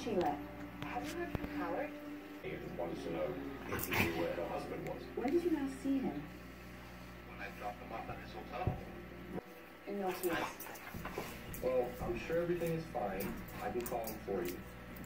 Sheila, have you heard from Howard? He wants to know if he knew where her husband was. When did you last see him? When I dropped him off at his hotel. In your case. Well, I'm sure everything is fine. I can call him for you.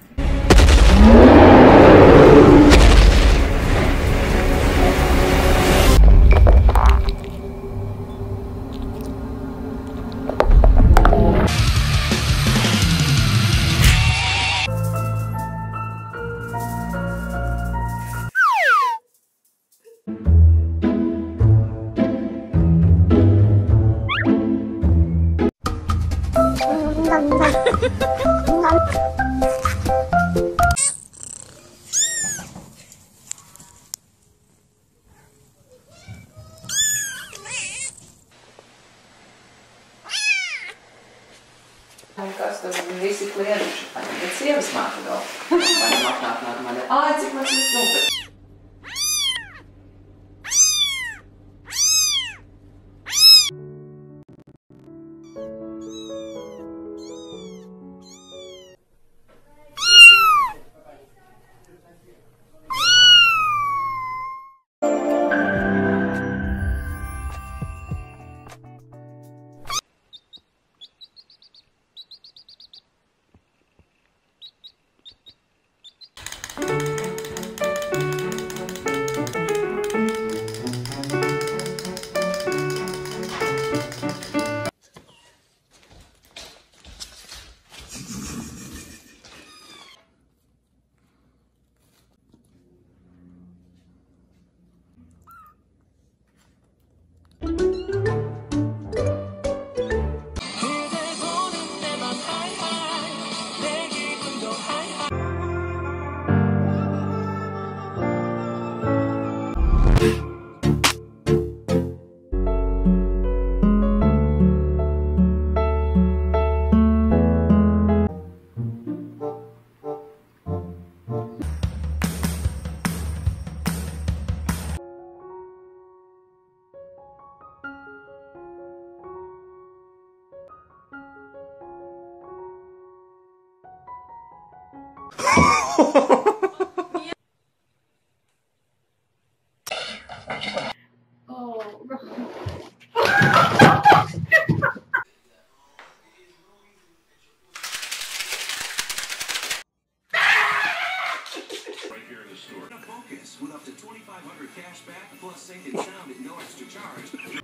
Kas tev visi klientuši, bet sievas māka vēl. Vai nāk mani, āj, cik man cik nopēc. With up to $2,500 cash back plus sync and sound at no extra charge.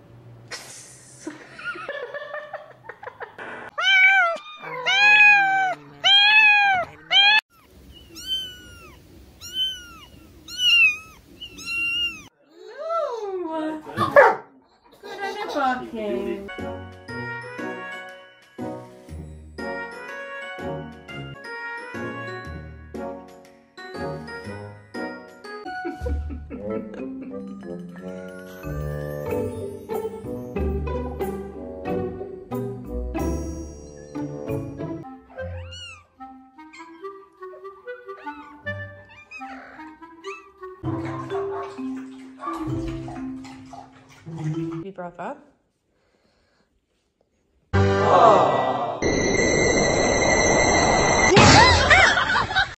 Okay. You brought that?